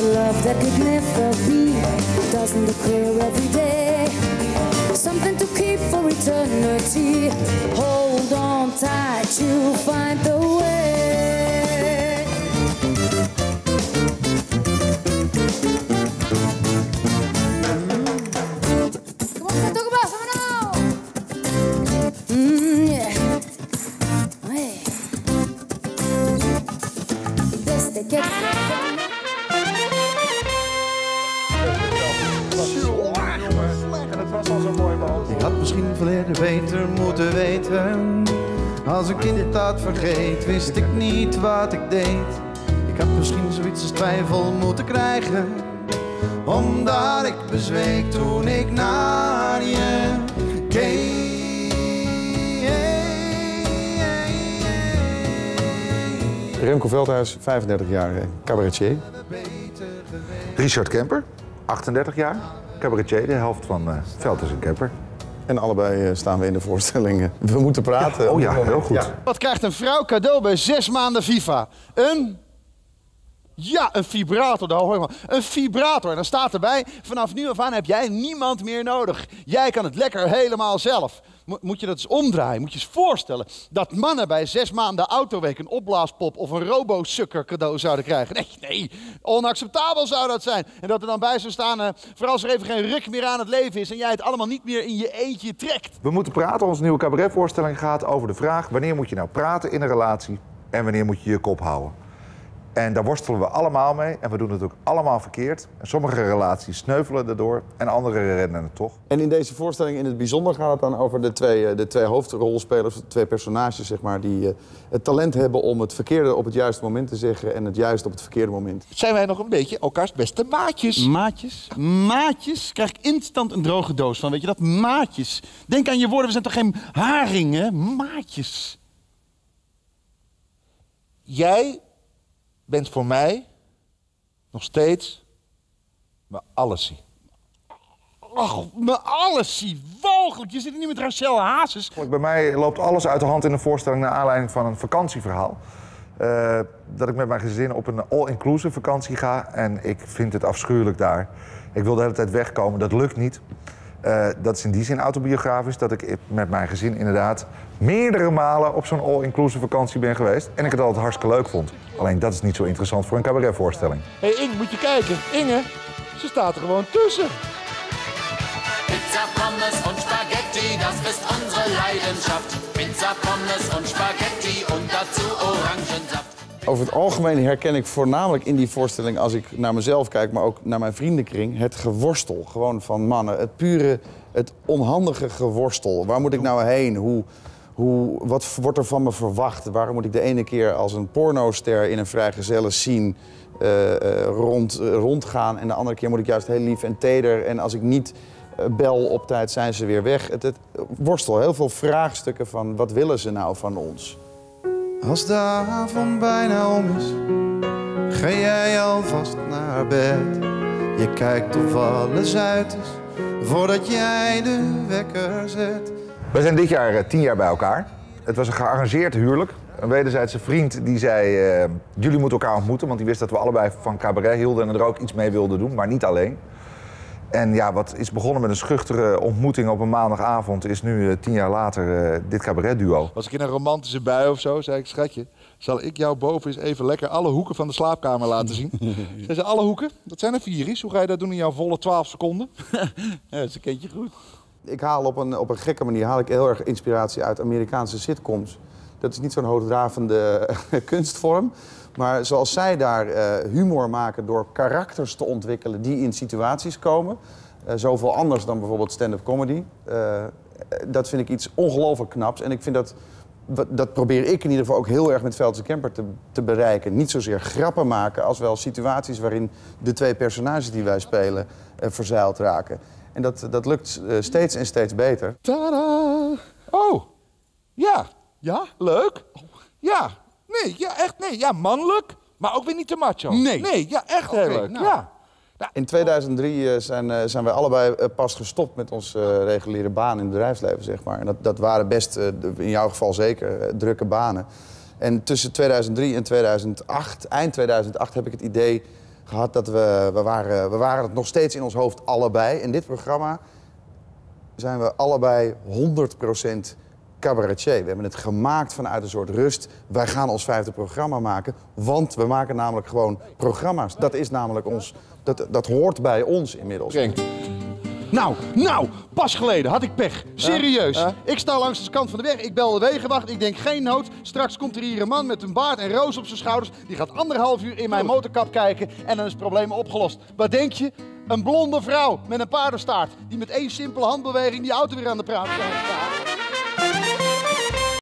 a love that could never be doesn't occur every day. Something to keep for eternity. Hold on tight, you'll find the way. Come on, talk about it now. Yeah. Hey. Desde que En het was al zo mooi, man. Ik had misschien verleden beter moeten weten. Als een kind dat vergeet, wist ik niet wat ik deed. Ik had misschien zoiets als twijfel moeten krijgen, omdat ik bezweek toen ik naar je keek. Remco Veldhuis, 35 jaar, cabaretier. Richard Kemper, 38 jaar. Cabaretier, de helft van Veldhuis en Kemper. En allebei staan we in de voorstelling. We moeten praten. Ja, oh ja, heel goed. Ja. Wat krijgt een vrouw cadeau bij 6 maanden FIFA? Een vibrator, daar hoor je maar. Een vibrator. En dan staat erbij, vanaf nu af aan heb jij niemand meer nodig. Jij kan het lekker helemaal zelf. Moet je dat eens omdraaien, moet je eens voorstellen dat mannen bij 6 maanden autoweek een opblaaspop of een robo-sukker cadeau zouden krijgen. Nee, onacceptabel zou dat zijn. En dat er dan bij zou staan, vooral als er even geen ruk meer aan het leven is en jij het allemaal niet meer in je eentje trekt. We moeten praten, onze nieuwe cabaretvoorstelling gaat over de vraag: wanneer moet je nou praten in een relatie en wanneer moet je je kop houden? En daar worstelen we allemaal mee en we doen het ook allemaal verkeerd. En sommige relaties sneuvelen erdoor en andere redden het toch. En in deze voorstelling in het bijzonder gaat het dan over de twee hoofdrolspelers, de 2 personages, zeg maar, die het talent hebben om het verkeerde op het juiste moment te zeggen en het juiste op het verkeerde moment. Zijn wij nog een beetje elkaars beste maatjes? Maatjes? Krijg ik instant een droge doos van, weet je dat? Maatjes. Denk aan je woorden, we zijn toch geen haringen? Maatjes. Jij bent voor mij nog steeds mijn allesie. Ach, mijn allesie, walgelijk. Je zit hier niet met Rachel Hazes. Bij mij loopt alles uit de hand in een voorstelling naar aanleiding van een vakantieverhaal. Dat ik met mijn gezin op een all-inclusive vakantie ga en ik vind het afschuwelijk daar. Ik wil de hele tijd wegkomen, dat lukt niet. Dat is in die zin autobiografisch dat ik met mijn gezin inderdaad meerdere malen op zo'n all-inclusive vakantie ben geweest. En ik het altijd hartstikke leuk vond. Alleen dat is niet zo interessant voor een cabaretvoorstelling. Hé Inge, moet je kijken. Inge, ze staat er gewoon tussen. Pizza, Pommes und Spaghetti, das ist unsere Leidenschaft. Pizza, Pommes und Spaghetti und dazu Orangensaft. Over het algemeen herken ik voornamelijk in die voorstelling, als ik naar mezelf kijk, maar ook naar mijn vriendenkring, het geworstel gewoon van mannen. Het pure, het onhandige geworstel. Waar moet ik nou heen? Wat wordt er van me verwacht? Waarom moet ik de ene keer als een pornoster in een vrijgezellen scene rondgaan en de andere keer moet ik juist heel lief en teder en als ik niet bel op tijd zijn ze weer weg. Het worstel, heel veel vraagstukken van wat willen ze nou van ons? Als de avond bijna om is, ga jij alvast naar bed. Je kijkt of alles uit is, voordat jij de wekker zet. We zijn dit jaar 10 jaar bij elkaar. Het was een gearrangeerd huwelijk. Een wederzijdse vriend die zei, jullie moeten elkaar ontmoeten, want die wist dat we allebei van cabaret hielden en er ook iets mee wilden doen, maar niet alleen. En ja, wat is begonnen met een schuchtere ontmoeting op een maandagavond, is nu 10 jaar later dit cabaretduo. Was ik in een romantische bui of zo, zei ik, schatje, zal ik jou boven eens even lekker alle hoeken van de slaapkamer laten zien? Zei ze, alle hoeken? Dat zijn er 4 is. Hoe ga je dat doen in jouw volle 12 seconden? Ja, dat kent je goed. Ik haal op een gekke manier heel erg inspiratie uit Amerikaanse sitcoms. Dat is niet zo'n hoogdravende kunstvorm. Maar zoals zij daar humor maken door karakters te ontwikkelen die in situaties komen. Zoveel anders dan bijvoorbeeld stand-up comedy. Dat vind ik iets ongelooflijk knaps. En ik vind dat probeer ik in ieder geval ook heel erg met Veldhuis en Kemper te bereiken. Niet zozeer grappen maken als wel situaties waarin de 2 personages die wij spelen verzeild raken. En dat lukt steeds en steeds beter. Tada! Oh, ja. Ja? Leuk? Ja. Nee, ja, echt, nee. Ja, mannelijk, maar ook weer niet te macho. Nee, ja, echt heel leuk. Nou. Ja. In 2003 zijn wij allebei pas gestopt met onze reguliere baan in het bedrijfsleven, zeg maar. En dat waren best, in jouw geval zeker, drukke banen. En tussen 2003 en 2008, eind 2008, heb ik het idee gehad dat we waren het nog steeds in ons hoofd allebei. In dit programma zijn we allebei 100% cabaretier. We hebben het gemaakt vanuit een soort rust. Wij gaan ons 5e programma maken, want we maken namelijk gewoon programma's. Dat is namelijk ons, dat hoort bij ons inmiddels. Nou, pas geleden had ik pech. Serieus. Ik sta langs de kant van de weg, ik bel de wegenwacht, ik denk geen nood. Straks komt er hier een man met een baard en roos op zijn schouders. Die gaat 1,5 uur in mijn motorkap kijken en dan is het probleem opgelost. Wat denk je? Een blonde vrouw met een paardenstaart die met 1 simpele handbeweging die auto weer aan de praat staat.